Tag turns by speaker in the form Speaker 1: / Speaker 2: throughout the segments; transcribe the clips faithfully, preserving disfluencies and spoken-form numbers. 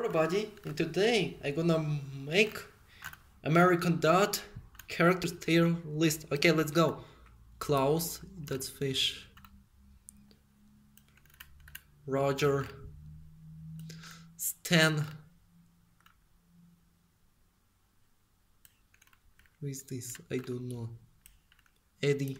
Speaker 1: everybody, and today I'm gonna make American Dad character tier list. Okay, let's go. Klaus, that's fish. Roger. Stan. Who is this? I don't know. Eddie.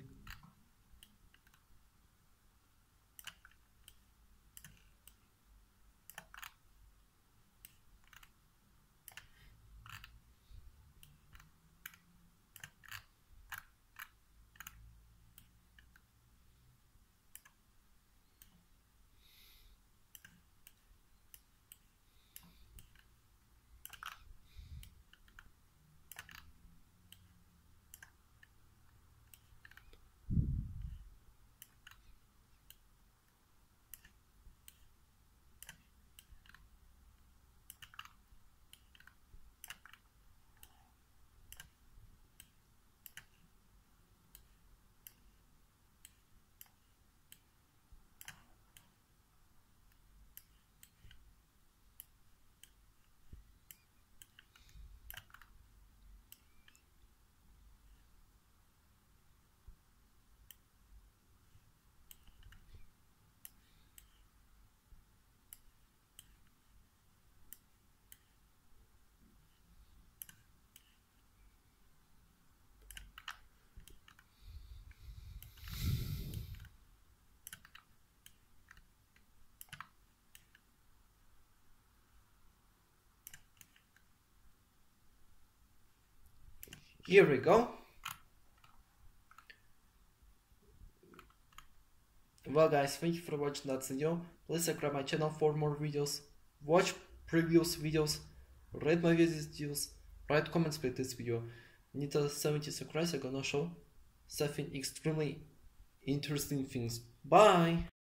Speaker 1: Here we go. Well guys, thank you for watching that video. Please subscribe my channel for more videos. Watch previous videos. Read my videos. Write comments with this video. Need a seventy subscribers, I'm gonna show something extremely interesting things. Bye!